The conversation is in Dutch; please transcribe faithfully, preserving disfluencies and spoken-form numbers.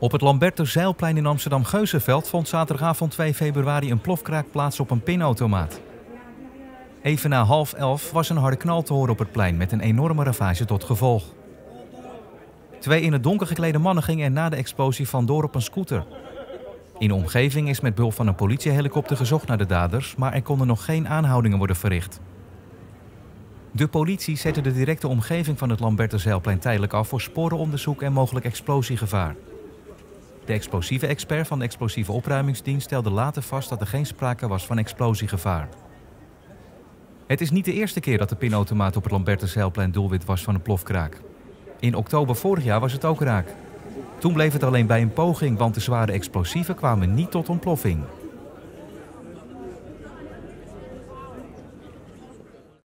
Op het Lambertuszijlplein in Amsterdam-Geuzenveld vond zaterdagavond twee februari een plofkraak plaats op een pinautomaat. Even na half elf was een harde knal te horen op het plein met een enorme ravage tot gevolg. Twee in het donker geklede mannen gingen er na de explosie vandoor op een scooter. In de omgeving is met behulp van een politiehelikopter gezocht naar de daders, maar er konden nog geen aanhoudingen worden verricht. De politie zette de directe omgeving van het Lambertuszijlplein tijdelijk af voor sporenonderzoek en mogelijk explosiegevaar. De explosieve expert van de explosieve opruimingsdienst stelde later vast dat er geen sprake was van explosiegevaar. Het is niet de eerste keer dat de pinautomaat op het Lambertuszijlplein doelwit was van een plofkraak. In oktober vorig jaar was het ook raak. Toen bleef het alleen bij een poging, want de zware explosieven kwamen niet tot ontploffing.